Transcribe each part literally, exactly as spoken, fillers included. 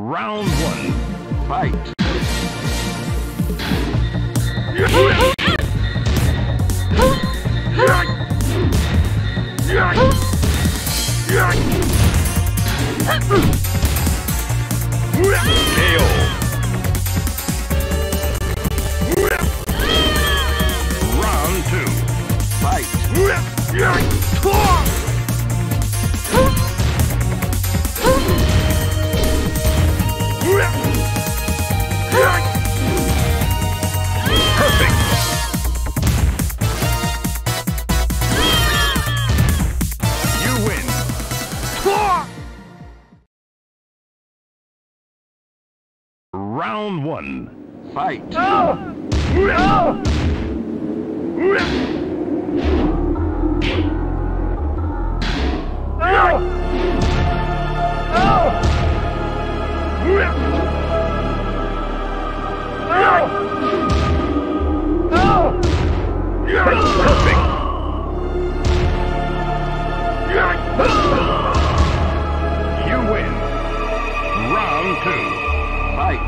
Round one. Fight. K O. Round two. Fight. Perfect. You win. Round one. Fight. Perfect. You win. Round two. Fight.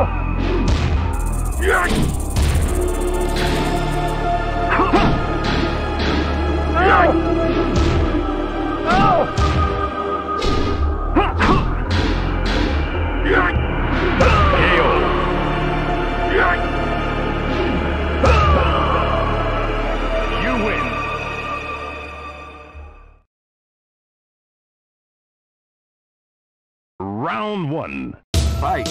Round one. Fight.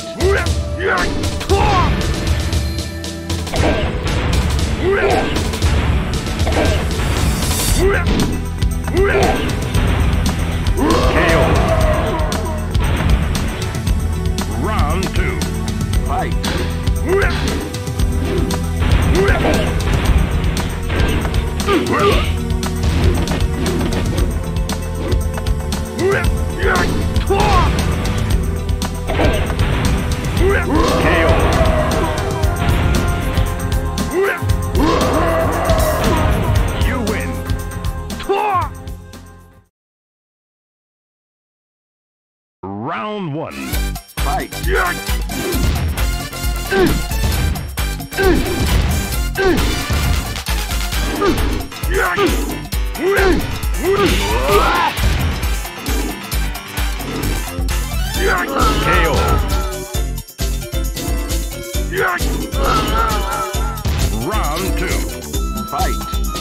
K O. Round two. Fight. K O. You win. Round one. Fight. K O. Round two. Fight.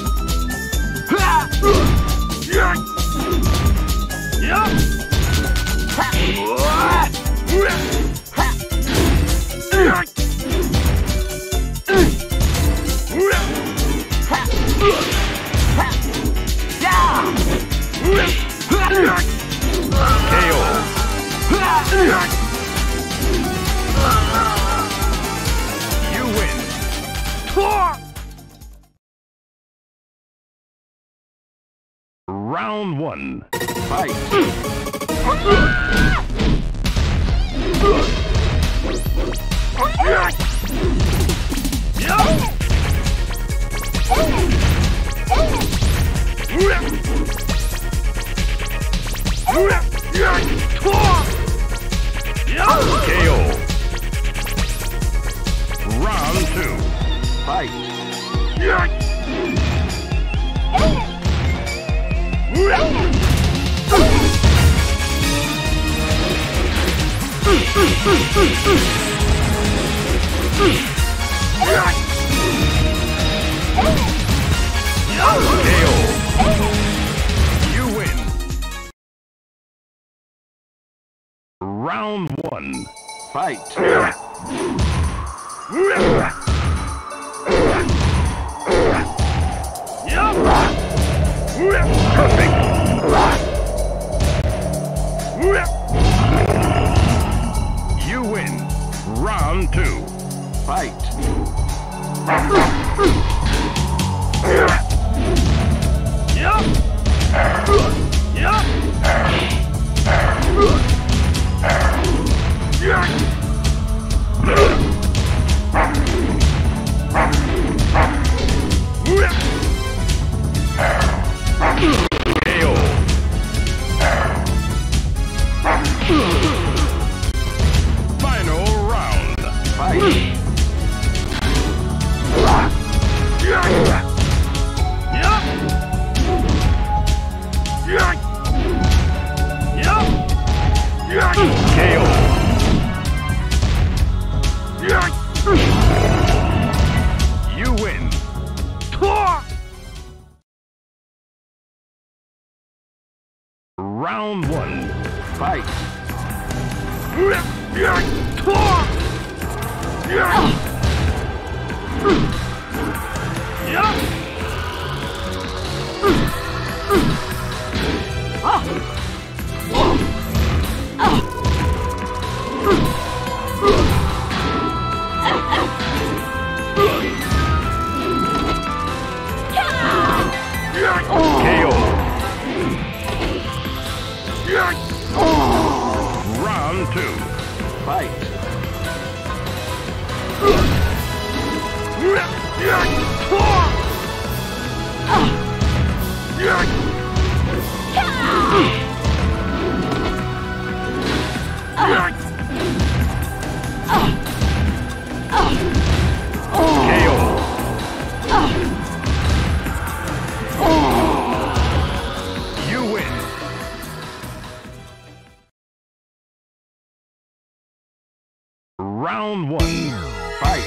K O. You win. Round one. Fight. K O. Round two. Fight. K O. You win. Round one. Fight. Perfect. You win. Round two. Fight. Round one. Fight. K O. Round two. Fight. K O. You win. Round one. Fight.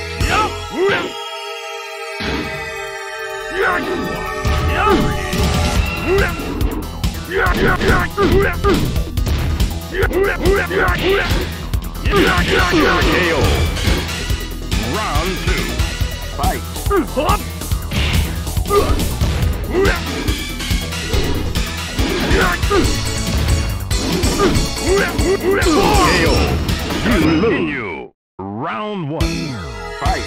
K O. Round two. Fight. K O. Continue. Round one. Fight.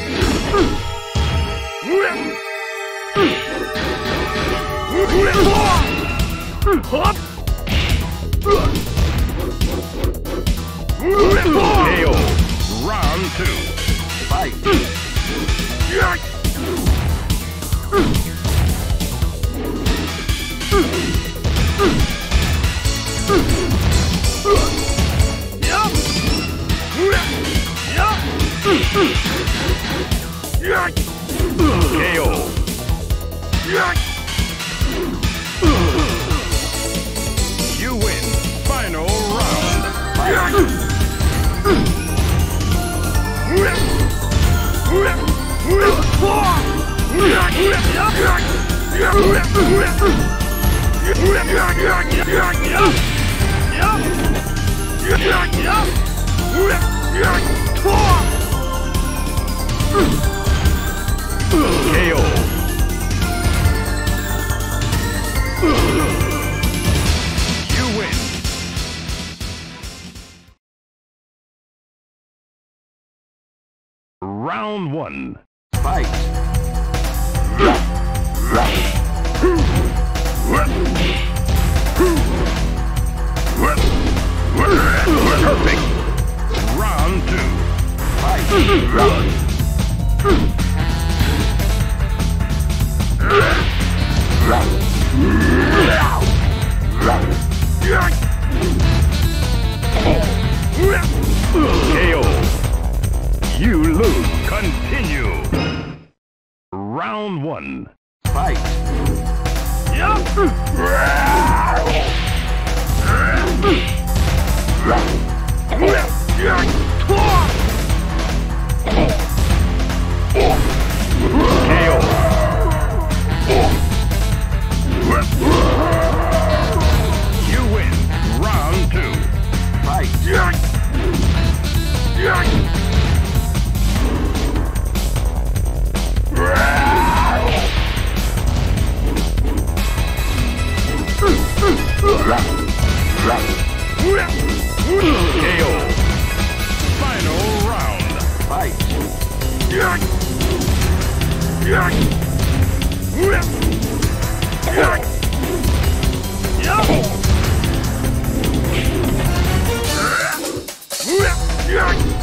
K O. Round two. Fight. K O. You win. Final round. Fight. K O. You win. Round one. Fight. Perfect. Round two. Fight. K O. You lose. Continue. Round one. Fight. K O. You win. Round two. Fight. K O. Final round. Fight. Yeah.